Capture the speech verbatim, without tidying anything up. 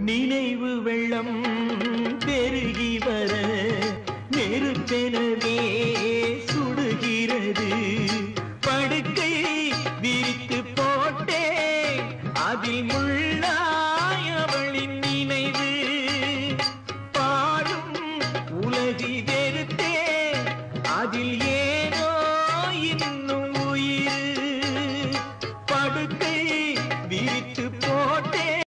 நினைவு வெள்ளம் பெருகி வர நெருப்பெனவே சுடுகிறது. படுக்கை விரித்து போட்டே அதில் முள்ளாய் அவளின் நினைவு. பாடும் உலகி வெறுத்தே அதில்